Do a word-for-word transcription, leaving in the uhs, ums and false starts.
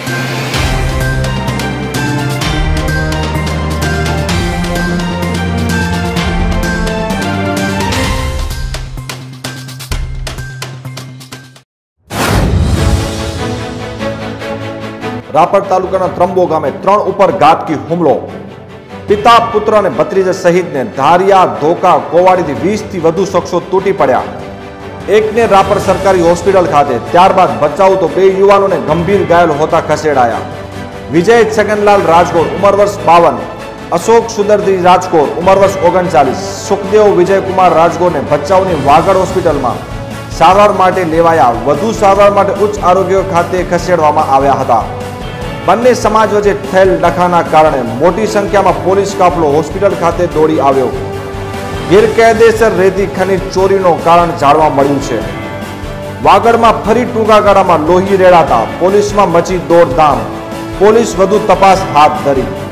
રાપર તાલુકાના ત્રંબો ગામે ત્રણ ઉપર ઘાતકી હુમલો. પિતા પુત્ર અને ભત્રીજા સહિતને ધારિયા ધોકા કોવાડીથી વીસ થી વધુ શખ્સો તૂટી પડ્યા. એકને રાપર સરકારી હોસ્પિટલ ખાતે, ત્યારબાદ બચાવ તો બે યુવાનોને ગંભીર ઘાયલ હોતા ખસેડાયા. વિજય છગનલાલ રાજકોટ ઉંમર વર્ષ બાવન, અશોક સુદરજી રાજકોટ ઉંમર વર્ષ ઓગણચાલીસ, સુખદેવ વિજયકુમાર રાજકોટને ભચાઉની વાગડ હોસ્પિટલમાં સારવાર માટે લેવાયા. વધુ સારવાર માટે ઉચ્ચ આરોગ્ય ખાતે ખસેડવામાં આવ્યા હતા. બંને સમાજ વચ્ચે થયેલ ડખાના કારણે મોટી સંખ્યામાં પોલીસ કાફલો હોસ્પિટલ ખાતે દોડી આવ્યો. ગેરકાયદેસર રેતી ખનીજ ચોરીનું કારણ જાણવા મળ્યું છે. વાગડમાં ફરી ટૂંકા ગાળામાં લોહી રેડાતા પોલીસમાં મચી દોડધામ. પોલીસ વધુ તપાસ હાથ ધરી.